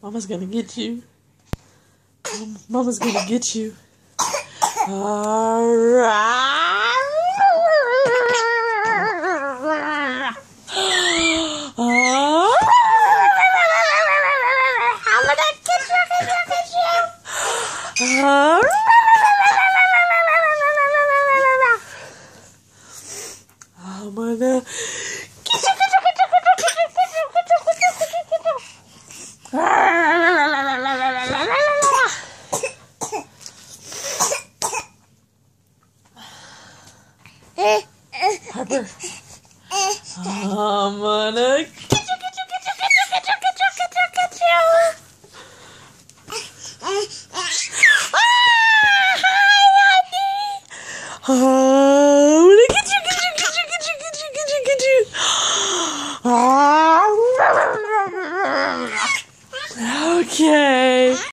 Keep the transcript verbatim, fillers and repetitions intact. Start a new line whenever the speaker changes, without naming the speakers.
Mama's gonna get you. Mama's gonna get you. Alright. I'm gonna get you, get you, get you. I'm gonna get you, get you, get you, get you, get you, get you, get you, get you, get you, get you. Harper, I'm gonna get you, get you, get you, get you, get you, get you, get you, get you. Ah, hi, honey. I'm gonna get you, get you, get you, get you, get you, get you, get you. Ah, okay.